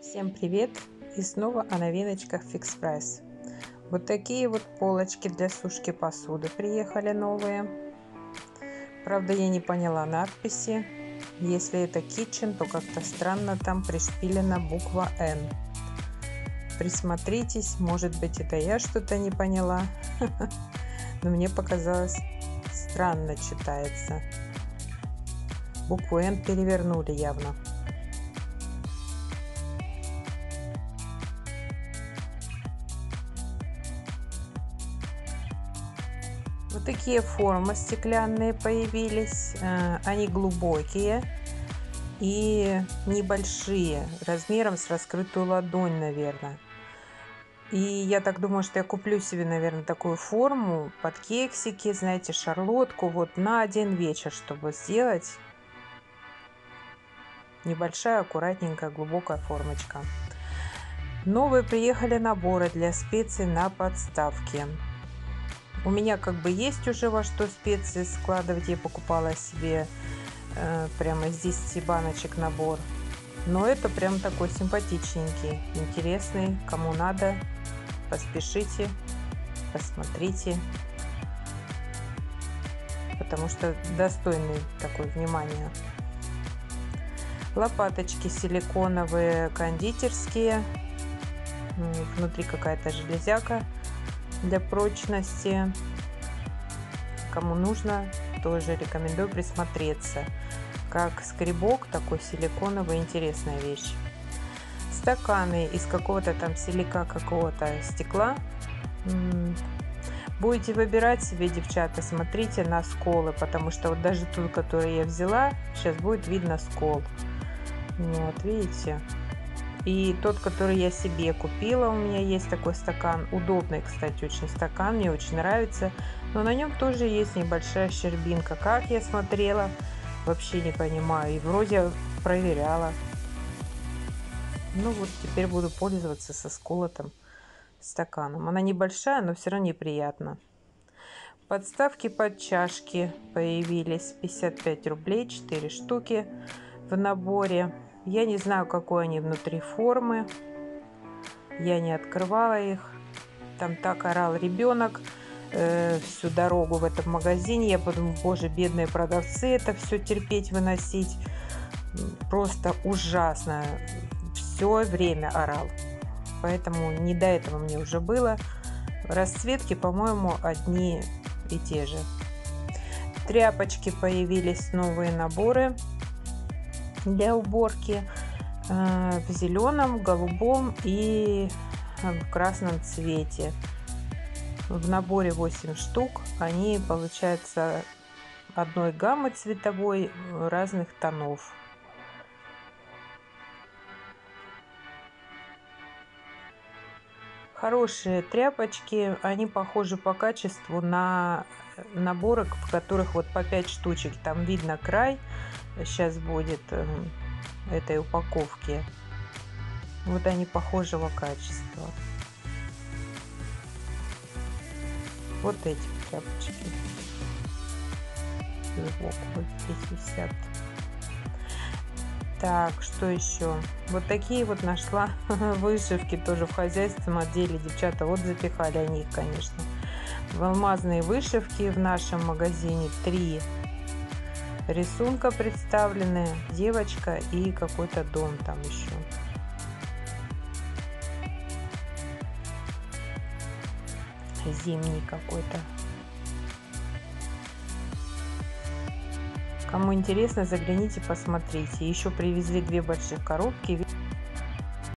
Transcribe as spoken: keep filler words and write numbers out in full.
Всем привет! И снова о новиночках Fix Price. Вот такие вот полочки для сушки посуды приехали новые. Правда, я не поняла надписи. Если это Kitchen, то как-то странно там пришпилена буква N. Присмотритесь, может быть, это я что-то не поняла. Но мне показалось, странно читается. Букву N перевернули явно. Вот такие формы стеклянные появились. Они глубокие и небольшие, размером с раскрытую ладонь, наверное. И я так думаю, что я куплю себе, наверное, такую форму под кексики, знаете, шарлотку, вот на один вечер, чтобы сделать. Небольшая, аккуратненькая, глубокая формочка. Новые приехали наборы для специй на подставке. У меня как бы есть уже во что специи складывать. Я покупала себе э, прямо из десяти баночек набор. Но это прям такой симпатичненький, интересный. Кому надо, поспешите, посмотрите. Потому что достойный такой внимания. Лопаточки силиконовые, кондитерские. Внутри какая-то железяка для прочности. Кому нужно, тоже рекомендую присмотреться. Как скребок, такой силиконовый, интересная вещь. Стаканы из какого-то там силика, какого-то стекла. Будете выбирать себе, девчата, смотрите на сколы, потому что вот даже ту, которую я взяла, сейчас будет видно скол. Вот, видите? И тот, который я себе купила, у меня есть такой стакан. Удобный, кстати, очень стакан, мне очень нравится. Но на нем тоже есть небольшая щербинка. Как я смотрела, вообще не понимаю. И вроде проверяла. Ну вот, теперь буду пользоваться со сколотым стаканом. Она небольшая, но все равно неприятно. Подставки под чашки появились. пятьдесят пять рублей, четыре штуки в наборе. Я не знаю, какой они внутри формы. Я не открывала их. Там так орал ребенок э, всю дорогу в этом магазине. Я подумала, боже, бедные продавцы, это все терпеть, выносить. Просто ужасно. Все время орал. Поэтому не до этого мне уже было. Расцветки, по-моему, одни и те же. Тряпочки появились, новые наборы для уборки э, в зеленом, голубом и в красном цвете. В наборе восемь штук. Они, получается, одной гаммы цветовой разных тонов. Хорошие тряпочки. Они похожи по качеству на наборы, в которых вот по пять штучек. Там видно край. Сейчас будет э, этой упаковки. Вот они похожего качества. Вот эти тряпочки. Сбоку вот здесь висят. Так, что еще? Вот такие вот нашла вышивки тоже в хозяйственном отделе. Девчата, вот запихали они их, конечно. В алмазные вышивки в нашем магазине три рисунка представлены. Девочка и какой-то дом там еще. Зимний какой-то. Кому интересно, загляните, посмотрите. Еще привезли две больших коробки.